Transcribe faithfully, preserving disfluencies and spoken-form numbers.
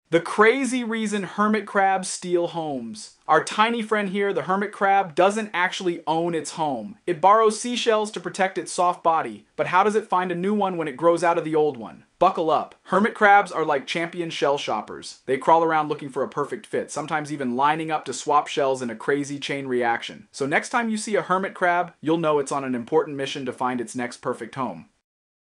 The crazy reason hermit crabs steal homes. Our tiny friend here, the hermit crab, doesn't actually own its home. It borrows seashells to protect its soft body, but how does it find a new one when it grows out of the old one? Buckle up. Hermit crabs are like champion shell shoppers. They crawl around looking for a perfect fit, sometimes even lining up to swap shells in a crazy chain reaction. So next time you see a hermit crab, you'll know it's on an important mission to find its next perfect home.